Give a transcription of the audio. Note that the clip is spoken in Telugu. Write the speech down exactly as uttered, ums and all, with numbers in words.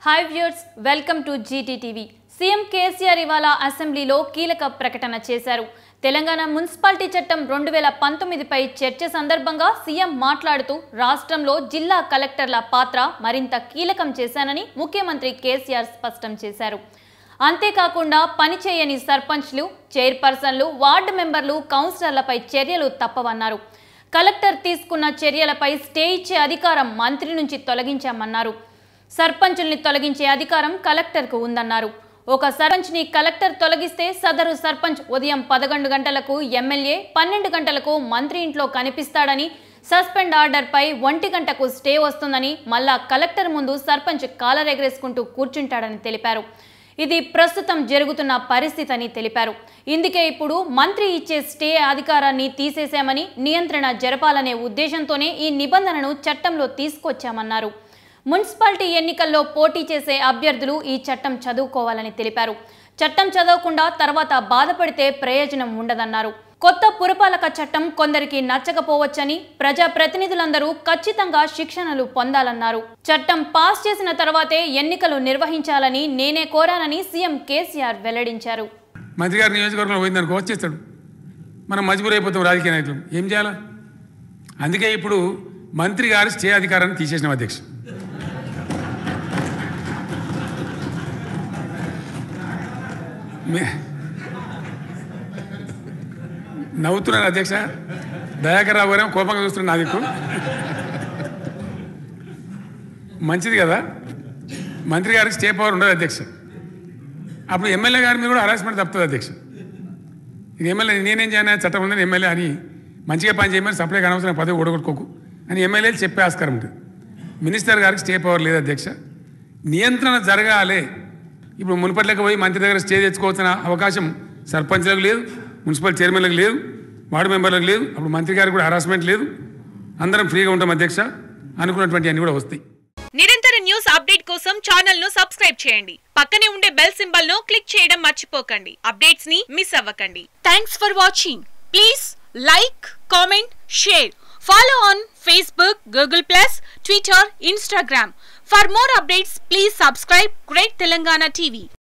Hi viewers, welcome to G T T V. CM KCR ఇవాళ అసెంబ్లీలో కీలక ప్రకటన చేశారు. తెలంగాణ మున్సిపాలిటీ చట్టం రెండు వేల పంతొమ్మిది పై చర్చ సందర్భంగా సీఎం మాట్లాడుతూ రాష్ట్రంలో జిల్లా కలెక్టర్ల పాత్ర మరింత కీలకం చేశానని ముఖ్యమంత్రి కేసీఆర్ స్పష్టం చేశారు. అంతేకాకుండా పనిచేయని సర్పంచ్లు, చైర్పర్సన్లు, వార్డు మెంబర్లు, కౌన్సిలర్లపై చర్యలు తప్పవన్నారు. కలెక్టర్ తీసుకున్న చర్యలపై స్టే ఇచ్చే అధికారం మంత్రి నుంచి తొలగించామన్నారు. సర్పంచుల్ని తొలగించే అధికారం కలెక్టర్కు ఉందన్నారు. ఒక సర్పంచ్ని కలెక్టర్ తొలగిస్తే సదరు సర్పంచ్ ఉదయం పదకొండు గంటలకు ఎమ్మెల్యే, పన్నెండు గంటలకు మంత్రి ఇంట్లో కనిపిస్తాడని, సస్పెండ్ ఆర్డర్పై ఒంటి గంటకు స్టే వస్తుందని, మళ్ళా కలెక్టర్ ముందు సర్పంచ్ కాలర్ ఎగరేసుకుంటూ కూర్చుంటాడని తెలిపారు. ఇది ప్రస్తుతం జరుగుతున్న పరిస్థితి అని తెలిపారు. ఇందుకే ఇప్పుడు మంత్రి ఇచ్చే స్టే అధికారాన్ని తీసేశామని, నియంత్రణ జరపాలనే ఉద్దేశంతోనే ఈ నిబంధనను చట్టంలో తీసుకొచ్చామన్నారు. మున్సిపాలిటీ ఎన్నికల్లో పోటీ చేసే అభ్యర్థులు ఈ చట్టం చదువుకోవాలని తెలిపారు. చట్టం చదవకుండా తర్వాత బాధపడితే ప్రయోజనం ఉండదన్నారు. కొత్త పురపాలక చట్టం కొందరికి నచ్చకపోవచ్చని, ప్రజా ప్రతినిధులందరూ ఖచ్చితంగా శిక్షణలు పొందాలన్నారు. చట్టం పాస్ చేసిన తర్వాతే ఎన్నికలు నిర్వహించాలని నేనే కోరానని సీఎం కేసీఆర్ వెల్లడించారు. మంత్రి గారి నియోజకవర్గంలో పోయిందనుకో వచ్చేస్తాడు, మనం మజ్బూర్ అయిపోతాం రాజకీయ నాయకులు, ఏం చేయాలా? అందుకే ఇప్పుడు మంత్రి గారు స్టే అధికారాన్ని తీసేసిన అధ్యక్ష. నవ్వుతున్నాను అధ్యక్ష, దయాకర్ రావు గారేమో కోపంగా చూస్తున్నాను. నా దిక్కు మంచిది కదా, మంత్రి గారికి స్టే పవర్ ఉండదు అధ్యక్ష. అప్పుడు ఎమ్మెల్యే గారి మీద కూడా హరాస్మెంట్ తప్పుతుంది అధ్యక్ష. ఇది ఎమ్మెల్యే నేనేం చేయను, చట్టం ఉందని ఎమ్మెల్యే అని మంచిగా పని చేయమని సప్లైకి అనవసరం పదవి ఓడగొట్టుకోకు అని ఎమ్మెల్యేలు చెప్పే ఆస్కారం ఉంటుంది. మినిస్టర్ గారికి స్టే పవర్ లేదు అధ్యక్ష. నియంత్రణ జరగాలి. ఇప్పుడు మున్పట్లకు పోయి మంత్రి దగ్గర స్టే తెచ్చుకోవాల్సిన అవకాశం సర్పంచ్లకు లేదు, మున్సిపల్ చైర్మన్లకు లేదు, వార్డు మెంబర్లకు లేదు. అప్పుడు మంత్రి గారికి కూడా హరాస్మెంట్ లేదు. అందరం ఫ్రీగా ఉంటాం అధ్యక్ష. అనుకున్నటువంటి అన్ని కూడా వస్తాయి. నిరంతర న్యూస్ అప్డేట్ కోసం ఛానల్ ను సబ్స్క్రైబ్ చేయండి. పక్కనే ఉండే బెల్ సింబల్ ను క్లిక్ చేయడం మర్చిపోకండి. అప్డేట్స్ ని మిస్ అవ్వకండి. Thanks for watching. Please like, comment, share. Follow on Facebook, Google plus, Twitter, Instagram. For more updates, please subscribe Great Telangana T V.